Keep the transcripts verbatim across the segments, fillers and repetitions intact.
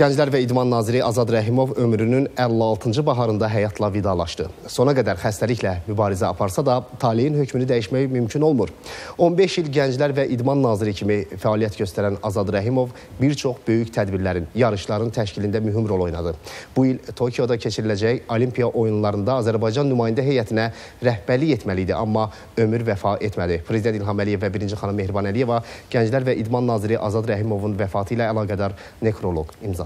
Gənclər və İdman naziri Azad Rəhimov ömrünün əlli altıncı baharında həyatla vidalaşdı. Sona qədər xəstəliklə mübarizə aparsa da taleyin hökmünü dəyişmək mümkün olmur. on beş il Gənclər və İdman naziri kimi fəaliyyət göstərən Azad Rəhimov bir çox böyük tədbirlərin, yarışların təşkilində mühüm rol oynadı. Bu il Tokyoda keçiriləcək Olimpiya oyunlarında Azərbaycan nümayəndə heyətinə rəhbərlik etməli idi, amma ömür vəfa etmədi. Prezident İlham Əliyev və birinci xanım Mehriban Əliyeva Gənclər və İdman naziri Azad Rəhimovun vəfatı ilə əlaqədar nekroloq imzalayıb.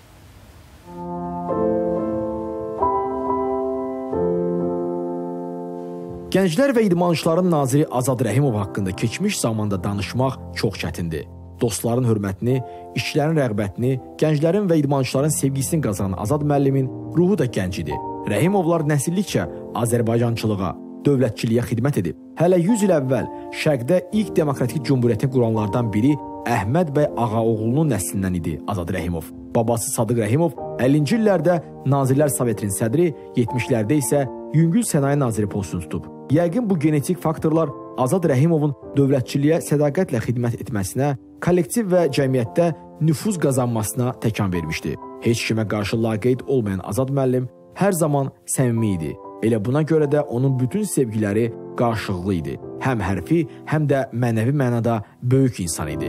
Gənclər və İdmançıların naziri Azad Rəhimov haqqında keçmiş zamanda danışmaq çox çətindir. Dostların hörmətini, işçilərin rəğbətini, gənclərin və idmançıların sevgisini qazanan Azad müəllimin ruhu da gənc idi. Rəhimovlar nəsillikcə Azərbaycançılığa, dövlətçiliyə xidmət edib. Hələ yüz il əvvəl Şərqdə ilk demokratik cumhuriyyəti quranlardan biri Əhməd bəy Ağaoğlunun nəslindən idi Azad Rəhimov. Babası Sadıq Rəhimov əllinci illərdə Nazirlər Sovetinin sədri, yetmişlərdə isə Yüngül Sənaye Naziri postunu tutub. Yəqin bu genetik faktorlar Azad Rəhimovun dövlətçiliyə sədaqətlə xidmət etməsinə, kollektiv və cəmiyyətdə nüfuz qazanmasına təkan vermişdi. Heç kimə qarşı laqeyd olmayan Azad müəllim hər zaman səmimi idi. Elə buna görə də onun bütün sevgiləri qarşılıqlı idi. Həm hərfi, həm də mənəvi mənada böyük insan idi.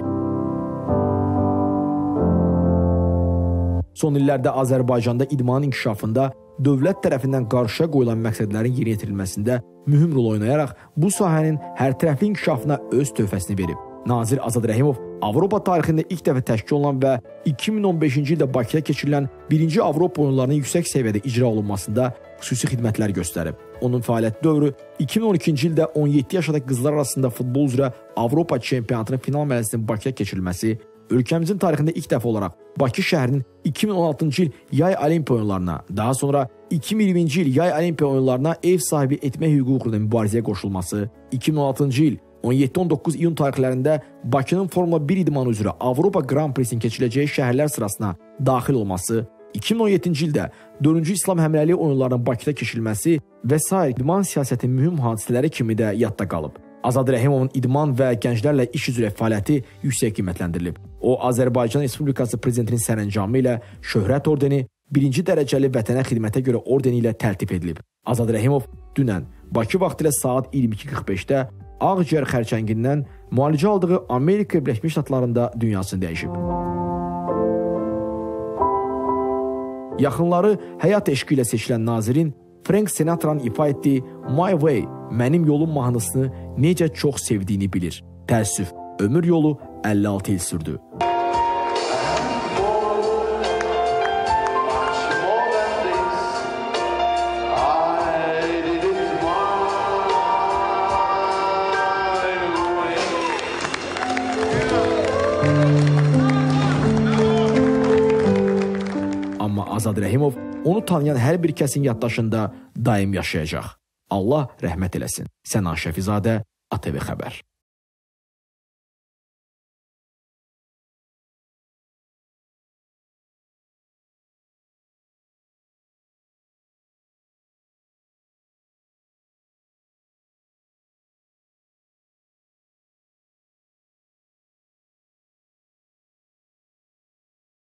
Son illərdə Azərbaycanda idmanın inkişafında dövlət tərəfindən qarşıya qoyulan məqsədlərin yerinə yetirilməsində mühüm rol oynayaraq bu sahənin hərtərəfli inkişafına öz töhfəsini verib. Nazir Azad Rəhimov Avropa tarixində ilk dəfə təşkil olunan və iki min on beşinci ildə Bakıda keçirilən birinci Avropa oyunlarının yüksək səviyyədə icra olunmasında xüsusi xidmətlər göstərib. Onun fəaliyyət dövrü iki min on ikinci ildə on yeddi yaşındakı qızlar arasında futbol üzrə Avropa çempionatının final mərhələsinin Bakıda keçirilməsi, ölkəmizin tarixində ilk dəfə olaraq Bakı şəhərinin iki min on altıncı il yay olimpiya oyunlarına, daha sonra iki min iyirminci il yay olimpiya oyunlarına ev sahibi etmək hüququ uğrunda mübarizəyə qoşulması, iki min on altıncı il on yeddi on doqquz iyun tarixlərində Bakının Formula bir idmanı üzrə Avropa Grand Prix-in keçiriləcəyi şəhərlər sırasına daxil olması, iki min on yeddinci ildə dördüncü İslam Həmrəyliyi oyunlarının Bakıda keçirilməsi və sair idman siyasətinin mühüm hadisələri kimi də yadda qalıb. Azad Rəhimovun idman və gənclərlə iş üzrə fəaliyyəti yüksək qiymətləndirilib. O, Azərbaycan Respublikası Prezidentinin sərəncamı ilə şöhrət ordeni, birinci dərəcəli vətənə xidmətə görə ordeni ilə təltif edilib. Azad Rəhimov dünən Bakı vaxtı ilə saat iyirmi iki qırx beşdə Ağciyər xərçəngindən müalicə aldığı Amerika Birləşmiş Ştatlarında dünyasını dəyişib. Yaxınları həyat eşqi ilə seçilən nazirin Frank Sinatra'nın ifa etdiyi My Way, mənim yolum mahnısını necə çox sevdiyini bilir. Təəssüf, ömür yolu əlli altı il sürdü. Amma Azad Rəhimov onu tanıyan hər bir kəsin yaddaşında daim yaşayacaq. Allah rəhmət eləsin. Sənan Şəfizadə, A T V Xəbər.